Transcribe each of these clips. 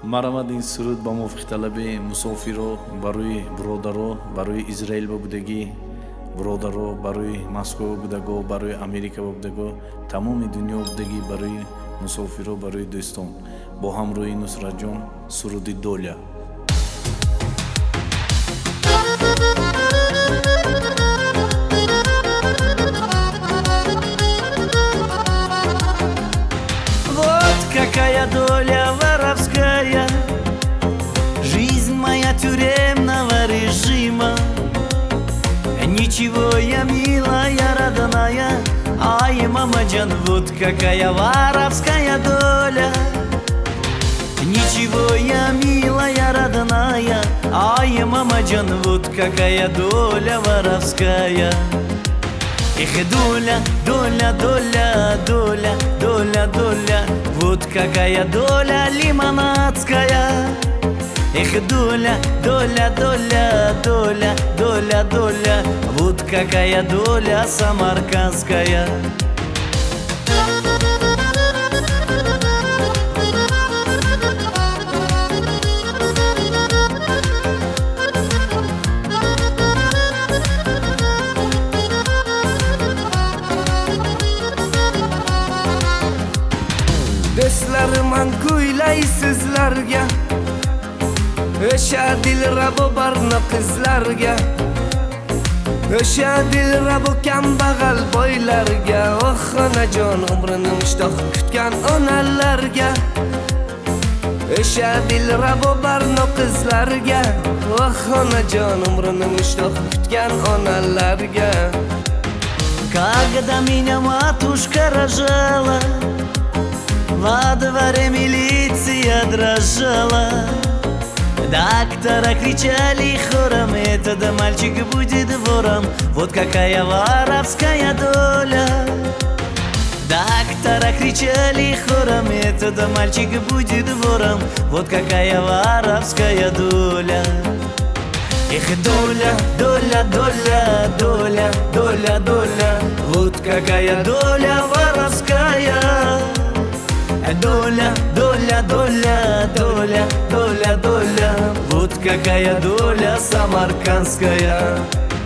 Марамадин суруд ба мувофиқталаби мусофиро барои бродаро, барои Израил будагӣ, бродаро барои Москва будаго, барои Америка будаго, тамоми дунё будагӣ, барои мусофиро, барои дӯстон. Бо ҳамроҳи Нусратҷон суруди доля. Какая доля воровская, жизнь моя тюремного режима. Ничего я милая, родная, ай, мамаджан, вот какая воровская доля. Ничего я милая, родная, ай, мамаджан, вот какая доля воровская. Эх, доля, доля, доля, доля, доля, доля, вот какая доля лимонадская. Эх, доля, доля, доля, доля, доля, доля, вот какая доля самаркандская. Do'stlarim kuylay sizlarga, o'sha dilrabo barno qizlarga, o'sha dilrabo kambag'al boylarga, oh onajon umrini mushtoq kutgan onalarga, o'sha dilrabo barno qizlarga, oh onajon umrini mushtoq kutgan onalarga. Когда меня матушка рожала, во дворе милиция дрожала. Доктора кричали хором, этот мальчик будет вором. Вот какая воровская доля. Доктора кричали хором, этот мальчик будет вором. Вот какая воровская доля. Эх, доля, доля, доля, доля, доля, доля, вот какая доля воровская. Доля, доля, доля, доля, доля, доля, вот какая доля самаркандская.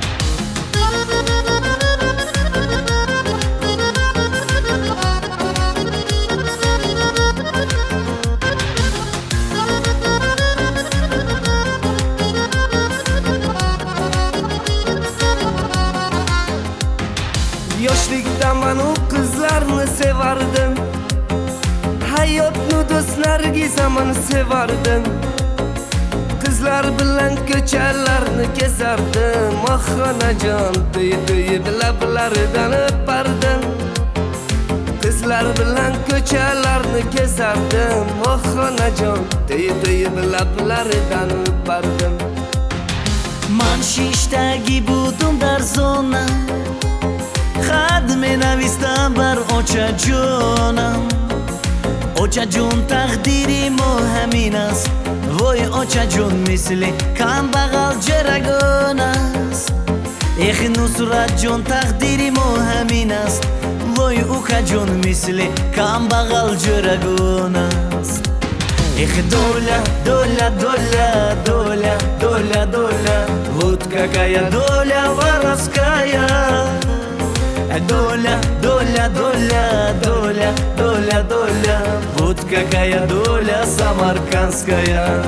Yoshlikda men u qizlarni sevardim, hayotni do'stlarga zamon sevardim. Qizlar bilan ko'chalarni kezardim, oh onajon to'yib lablaridan o'pardim. Qizlar bilan ko'chalarni kezardim, oh onajon to'yib lablaridan o'pardim. Man shishdagi budum dar zona, xatmi navistam bar ochajonam. Ochajon taqdiri mo hamin ast, voy ochajon misli kambag'al jaragon ast. Eh, Nusratjon taqdiri mo hamin ast, voy ukajon misli kambag'al jaragon ast. Эх, доля, доля, доля, доля, доля, доля, вот какая доля воровская. Доля, доля, доля, доля, доля, доля, вот какая доля самаркандская.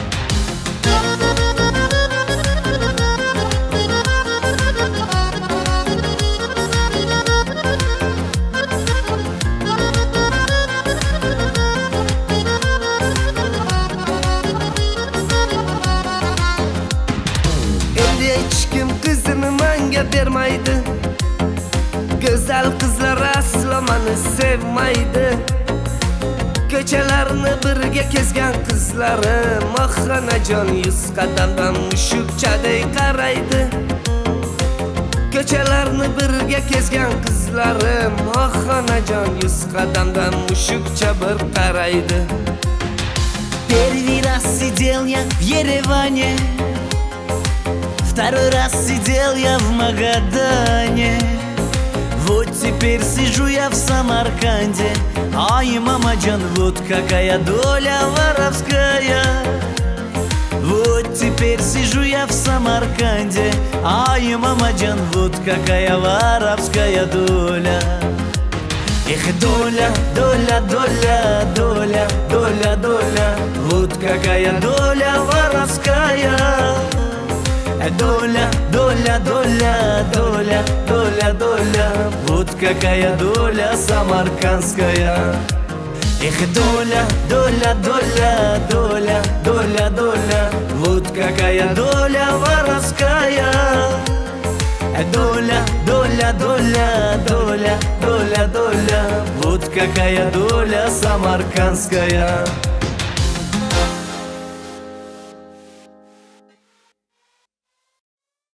Endi hech kim qizini menga bermaydi, go'zal qizlar aslo meni sevmaydi. Ko'chalarni birga kezgan qizlarim, oh onajon 100 qadamdan mushukchaday qaraydi. Ko'chalarni birga kezgan qizlarim, oh onajon 100 qadamdan mushukcha bir qaraydi. Первый раз сидел я в Ереване, второй раз сидел я в Магадане. Вот теперь сижу я в Самарканде, а Ай, мамаджан, вот какая доля воровская. Вот теперь сижу я в Самарканде. Ай, мамаджан, вот какая воровская доля. Эх, доля, доля, доля, доля, доля, доля, вот какая доля воровская. Доля, доля, доля, доля, доля, доля, вот какая доля самаркандская. Эх, доля, доля, доля, доля, доля, доля, вот какая доля воровская. Доля, доля, доля, доля, доля, доля, вот какая доля самаркандская.